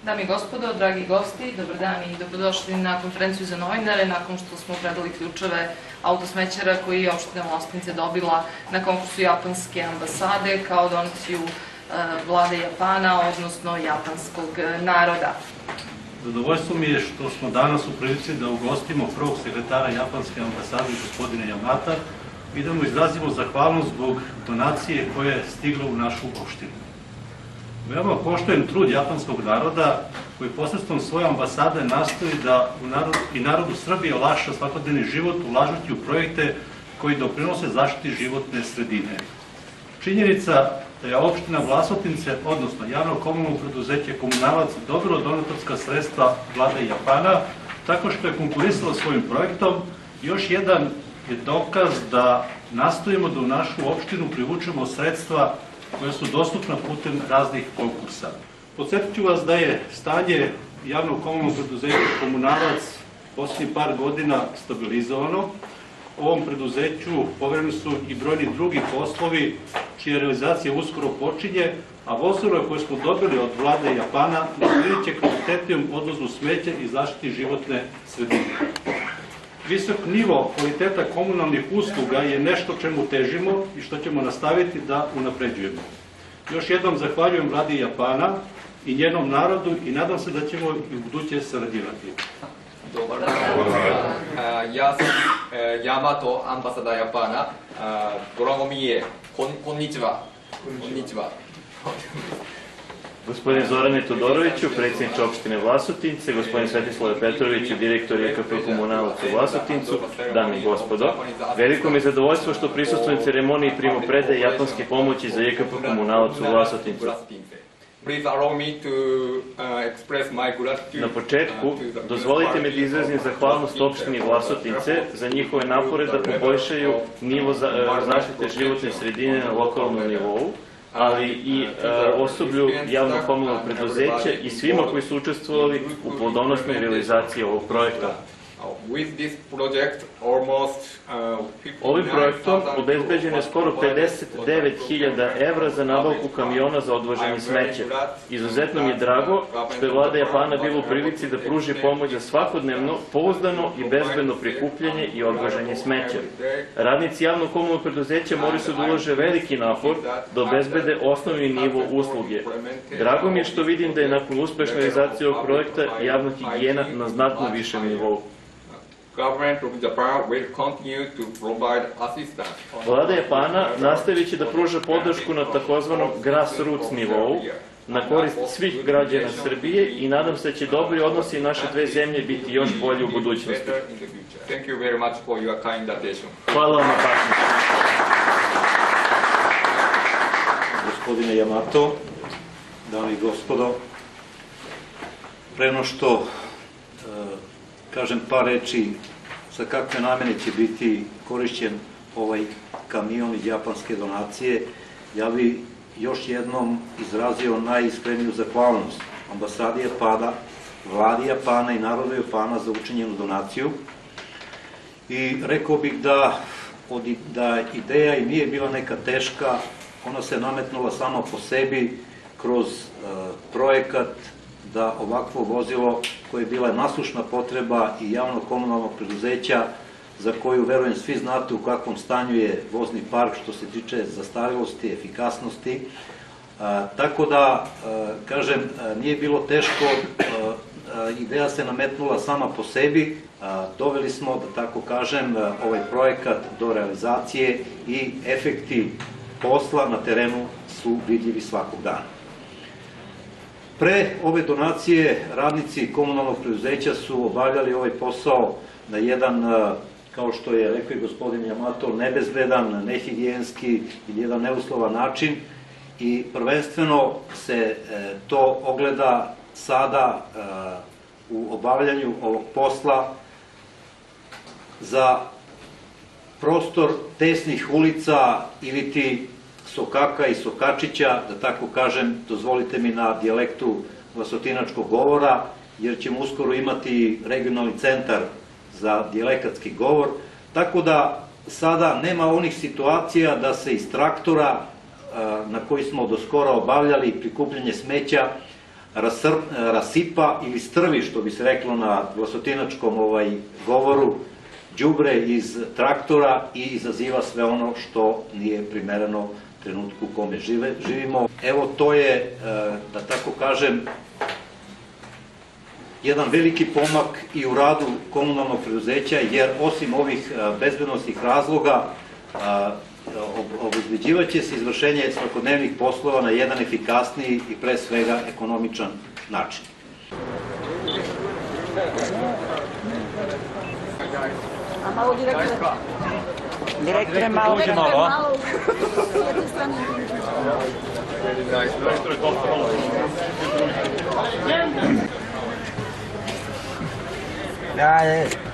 Dame i gospodo, dragi gosti, dobar dan i dobrodošli na konferenciju za novinare nakon što smo predali ključeve autosmećara koji je opština Vlasotince dobila na konkursu japanske ambasade kao donaciju vlade Japana, odnosno japanskog naroda. Zadovoljstvo mi je što smo danas u prilici da ugostimo prvog sekretara japanske ambasade, gospodina Yamata, i da mu izrazimo zahvalnost zbog donacije koja je stigla u našu opštinu. Veoma poštujem trud japanskog naroda koji posredstvom svoje ambasade nastoji da i narodu Srbije olakša svakodnevni život ulažući u projekte koji doprinose zaštiti životne sredine. Činjenica da je opština Vlasotince, odnosno javno komunalno preduzeće Komunalac, dobilo donatorska sredstva vlade Japana tako što je konkurisalo svojim projektom, još jedan je dokaz da nastojimo da u našu opštinu privučemo sredstva koja su dostupna putem raznih konkursa. Podsjetit ću vas da je stanje javnog komunalnog preduzeća Komunalac posljednjih par godina stabilizovano. Ovom preduzeću povereni su i brojni drugi poslovi čija realizacija uskoro počinje, a vozilo koje smo dobili od vlade Japana doprineće kvalitetnijom odvozu smeća i zaštiti životne sredine. Visok nivo kvaliteta komunalnih usluga je nešto čemu težimo i što ćemo nastaviti da unapređujemo. Još jednom zahvaljujem vladi Japana i njenom narodu i nadam se da ćemo i u buduće sarađivati. Dobar dan. Ja sam Yamato, ambasada Japana. Drago mi je. Konnichiwa. Gospodin Zorane Todoroviću, predsjedniče opštine Vlasotince, gospodin Svetislav Petrović, direktor JKP Komunalac u Vlasotincu, dame i gospodo, veliko mi je zadovoljstvo što prisustvujem ceremoniji primopredaje japanske pomoći za JKP Komunalac u Vlasotincu. Na početku, dozvolite mi da izrazim zahvalnost opštini Vlasotince za njihove napore da poboljšaju nivo zaštite životne sredine na lokalnom nivou, ali i osoblju javnog komunalnog preduzeća i svima koji su učestvovali u plodonosnoj realizaciji ovog projekta. Ovim projektom obezbeđeno je skoro 59.000 evra za nabavku kamiona za odvoženje smeća. Izuzetno mi je drago što je vlada Japana bila u prilici da pruži pomoć za svakodnevno, pouzdano i bezbedno prikupljanje i odvoženje smeća. Radnici javnog komunalnog preduzeća moraju su da ulože veliki napor da obezbede osnovni nivo usluge. Drago mi je što vidim da je nakon uspešne realizacije ovog projekta javna higijena na znatno višem nivou. Vlada Japana nastavit će da pruža podršku na takozvanom grassroots nivou na korist svih građana Srbije i nadam se da će dobri odnosi naše dve zemlje biti još bolji u budućnosti. Hvala vam na pažnju. Gospodine Yamato, dame i gospodo, pre no što kažem par reči za kakve namene će biti korišćen ovaj kamion iz japanske donacije, ja bi još jednom izrazio najiskreniju zahvalnost ambasadi Japana, vladi Japana i narodu Japana za učinjenu donaciju. I rekao bih da ideja i nije bila neka teška, ona se nametnula samo po sebi kroz projekat da ovakvo vozilo koje je bila naslušna potreba i javnog komunalnog preduzeća za koju, verujem, svi znate u kakvom stanju je vozni park što se tiče zastarelosti, efikasnosti. Tako da, kažem, nije bilo teško, ideja se nametnula sama po sebi, doveli smo, da tako kažem, ovaj projekat do realizacije i efekti posla na terenu su vidljivi svakog dana. Pre ove donacije radnici komunalnog preduzeća su obavljali ovaj posao na jedan, kao što je rekao i gospodin Yamato, nebezbedan, nehigijenski ili jedan neuslovan način i prvenstveno se to ogleda sada u obavljanju ovog posla za prostor tesnih ulica ili ti sokaka i sokačića, da tako kažem, dozvolite mi na dijalektu vlasotinačkog govora, jer ćemo uskoro imati regionalni centar za dijalekatski govor, tako da sada nema onih situacija da se iz traktora na koji smo do skora obavljali prikupljanje smeća, rasipa ili strvi, što bi se reklo na glasotinačkom govoru, đubre iz traktora i izaziva sve ono što nije primereno trenutku u kome živimo. Evo, to je, da tako kažem, jedan veliki pomak i u radu komunalnog preduzeća, jer osim ovih bezbednosnih razloga obezbeđivaće se izvršenje svakodnevnih poslova na jedan efikasniji i pre svega ekonomičan način. A malo direktore. Direktore malo. Uđe malo, a? Ja, je.